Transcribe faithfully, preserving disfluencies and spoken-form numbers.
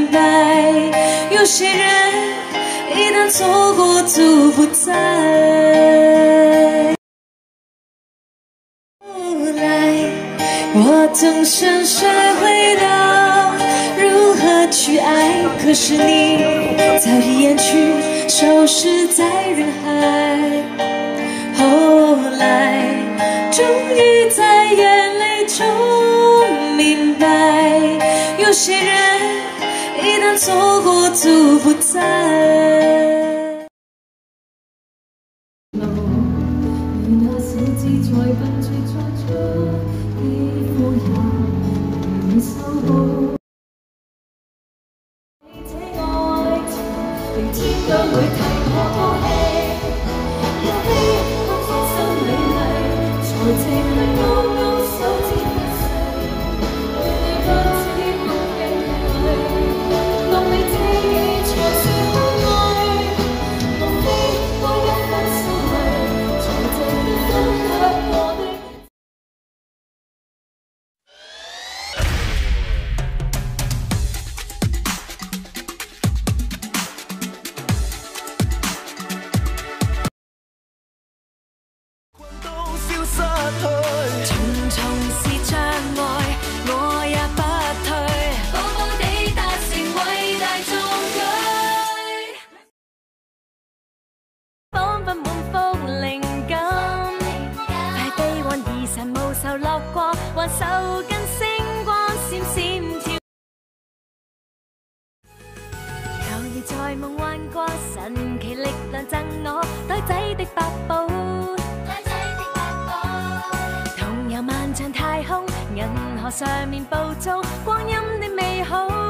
明白，有些人一旦错过就不再。后来，我总想学会到如何去爱，可是你早已远去，消失在人海。后来，终于在眼泪中明白，有些人一旦错过就不再。 重重是障礙，我也不退，步步地達成偉大壯舉，彷彿滿腹靈感，快地還疑神無愁樂過，還手跟星光閃閃跳。舊日在夢幻過，神奇力量贈我袋仔的百寶。漫長太空，銀河上面捕捉光陰的美好。